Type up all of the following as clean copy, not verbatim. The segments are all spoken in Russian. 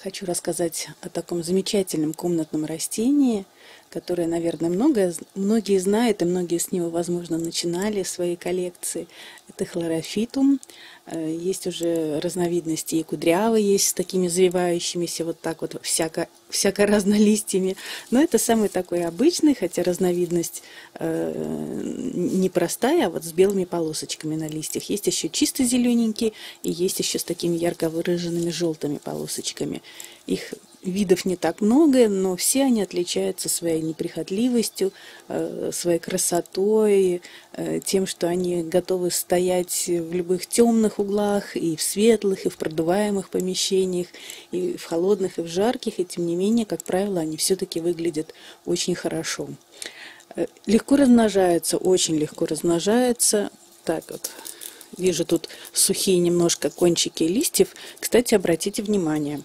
хочу рассказать о таком замечательном комнатном растении, которое, наверное, многие знают, и многие с него, возможно, начинали свои коллекции. Это хлорофитум. Есть уже разновидности, и кудрявый есть с такими завивающимися вот так вот всяко разнолистьями. Но это самый такой обычный, хотя разновидность не простая, а вот с белыми полосочками на листьях. Есть еще чисто зелененький, и есть еще с такими ярко выраженными желтыми полосочками. Их видов не так много, но все они отличаются своей неприхотливостью, своей красотой, тем, что они готовы стоять в любых темных углах, и в светлых, и в продуваемых помещениях, и в холодных, и в жарких, и тем не менее, как правило, они все-таки выглядят очень хорошо. Легко размножаются, очень легко размножаются. Так вот, вижу тут сухие немножко кончики листьев. Кстати, обратите внимание,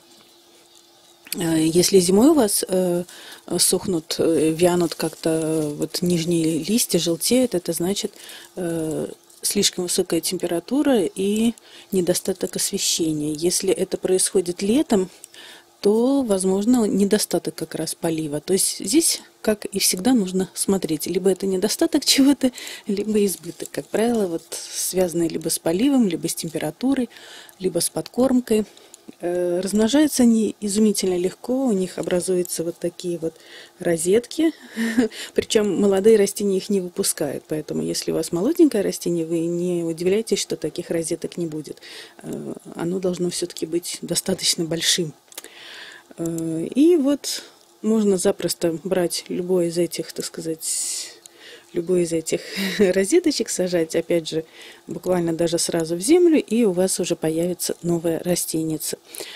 если зимой у вас сохнут, вянут как-то вот нижние листья, желтеют, это значит слишком высокая температура и недостаток освещения. Если это происходит летом, то, возможно, недостаток как раз полива. То есть здесь, как и всегда, нужно смотреть. Либо это недостаток чего-то, либо избыток. Как правило, вот связанные либо с поливом, либо с температурой, либо с подкормкой. Размножаются они изумительно легко, у них образуются вот такие вот розетки, причем молодые растения их не выпускают, поэтому если у вас молоденькое растение, вы не удивляйтесь, что таких розеток не будет. Оно должно все-таки быть достаточно большим. И вот можно запросто брать любой из этих, так сказать, любую из этих розеточек, сажать, опять же, буквально даже сразу в землю, и у вас уже появится новая растеница.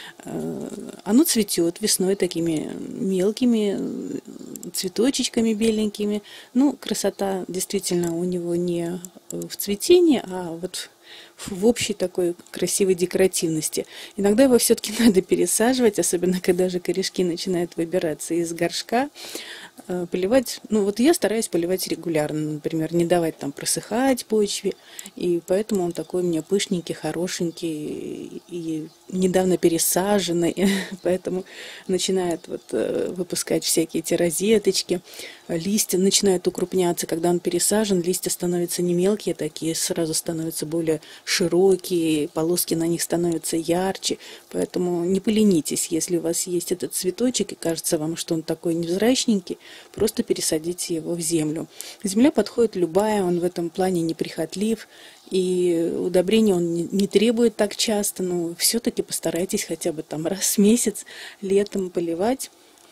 Оно цветет весной такими мелкими цветочечками беленькими. Ну, красота действительно у него не в цветении, а вот в общей такой красивой декоративности. Иногда его все-таки надо пересаживать, особенно когда же корешки начинают выбираться из горшка. Поливать, ну вот я стараюсь поливать регулярно, например, не давать там просыхать почве, и поэтому он такой у меня пышненький, хорошенький и недавно пересаженный, поэтому начинает вот выпускать всякие эти розеточки, листья начинают укрупняться, когда он пересажен, листья становятся не мелкие такие, сразу становятся более широкие, полоски на них становятся ярче, поэтому не поленитесь, если у вас есть этот цветочек и кажется вам, что он такой невзрачненький, просто пересадите его в землю. Земля подходит любая, он в этом плане неприхотлив, и удобрения он не требует так часто, но все-таки постарайтесь хотя бы там раз в месяц летом поливать.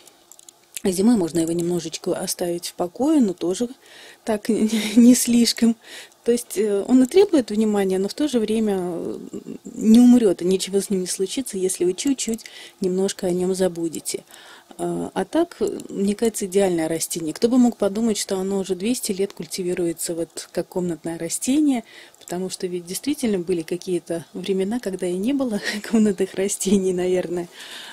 Зимой можно его немножечко оставить в покое, но тоже так не слишком. То есть он и требует внимания, но в то же время не умрет, и ничего с ним не случится, если вы чуть-чуть немножко о нем забудете. А так, мне кажется, идеальное растение. Кто бы мог подумать, что оно уже 200 лет культивируется вот как комнатное растение, потому что ведь действительно были какие-то времена, когда и не было комнатных растений, наверное.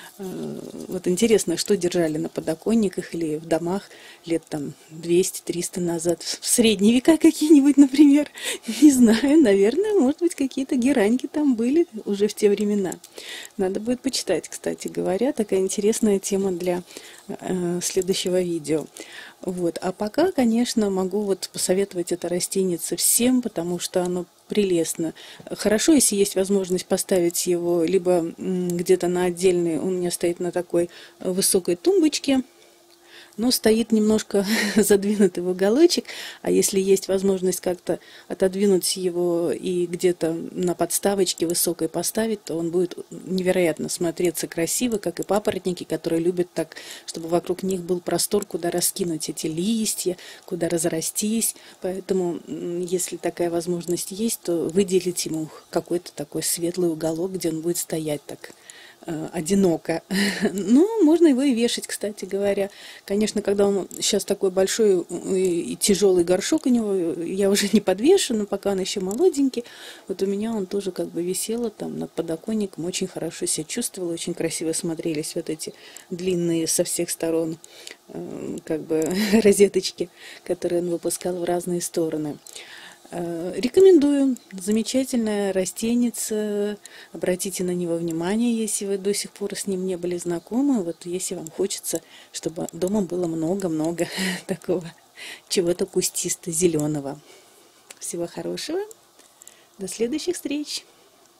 Вот интересно, что держали на подоконниках или в домах лет там 200-300 назад, в средние века какие-нибудь, например, не знаю, наверное, может быть, какие-то гераньки там были уже в те времена. Надо будет почитать, кстати говоря, такая интересная тема для следующего видео. Вот. А пока, конечно, могу вот посоветовать это растенице всем, потому что оно прелестно. Хорошо, если есть возможность поставить его либо где-то на отдельный, он у меня стоит на такой высокой тумбочке, но стоит немножко задвинутый в уголочек, а если есть возможность как-то отодвинуть его и где-то на подставочке высокой поставить, то он будет невероятно смотреться красиво, как и папоротники, которые любят так, чтобы вокруг них был простор, куда раскинуть эти листья, куда разрастись. Поэтому, если такая возможность есть, то выделить ему какой-то такой светлый уголок, где он будет стоять так одиноко. Ну, можно его и вешать, кстати говоря. Конечно, когда он сейчас такой большой и тяжелый горшок у него, я уже не подвешу, но пока он еще молоденький. Вот у меня он тоже как бы висел там над подоконником, очень хорошо себя чувствовал, очень красиво смотрелись вот эти длинные со всех сторон как бы розеточки, которые он выпускал в разные стороны. Рекомендую. Замечательная растеница. Обратите на него внимание, если вы до сих пор с ним не были знакомы. Вот если вам хочется, чтобы дома было много-много такого чего-то кустисто-зеленого. Всего хорошего. До следующих встреч.